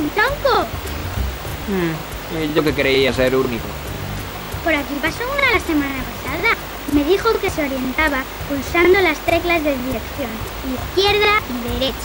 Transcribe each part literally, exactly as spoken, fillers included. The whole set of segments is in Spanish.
un tronco. Hmm, yo que creía ser único. Por aquí pasó una la semana pasada. Me dijo que se orientaba pulsando las teclas de dirección, izquierda y derecha.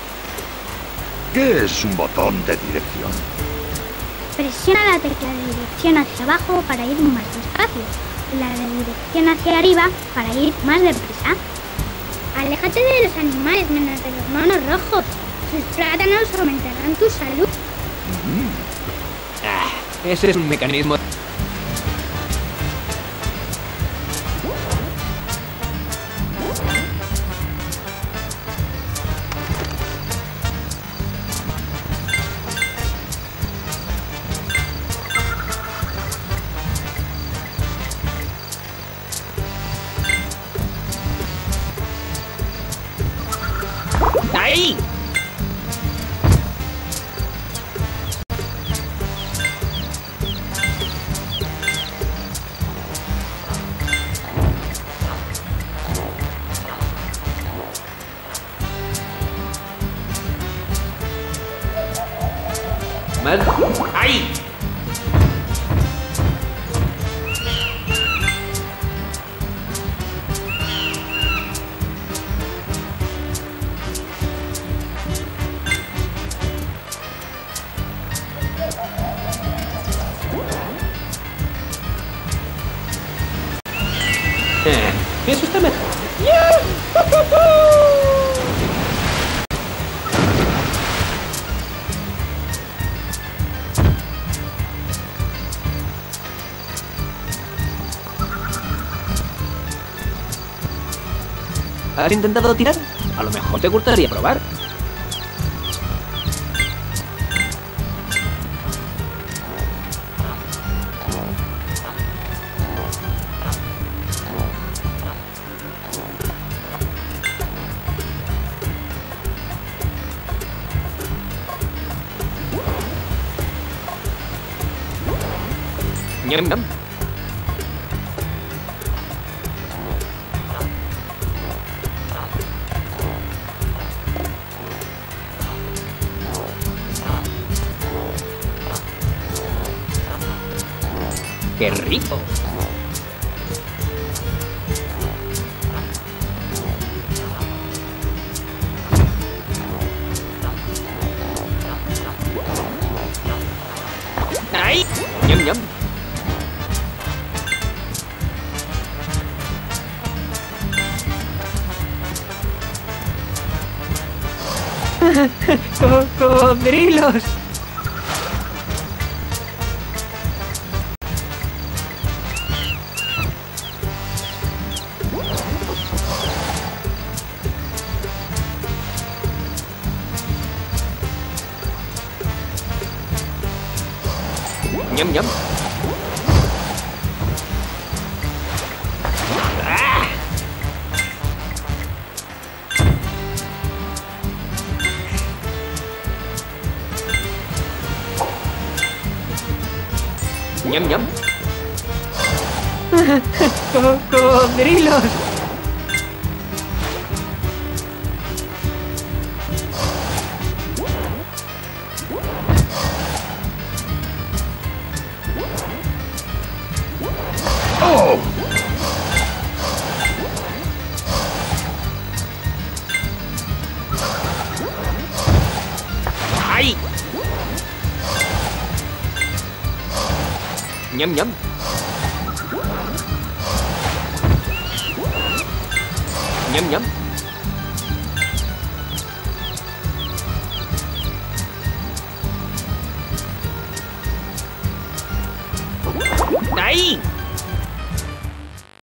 ¿Qué es un botón de dirección? Presiona la tecla de dirección hacia abajo para ir más despacio y la de dirección hacia arriba para ir más deprisa. Aléjate de los animales menos de los monos rojos. Sus plátanos aumentarán tu salud. Mm. Ah, ese es un mecanismo... ¡Ahí! ¿Más? ¡Ahí! Eh, eso está mejor. ¿Has intentado tirar? A lo mejor te gustaría probar. Ñam, ñam. ¡Qué rico! ¡Ay! ¡Ñam, ñam! ¡Cocodrilos! Ñam, ñam. ¡Ah! Ñam, ñam. ¡Cocodrilos! ¡Oh! ¡Ay! ¡Ñam, ñam! ¡Ñam, ñam!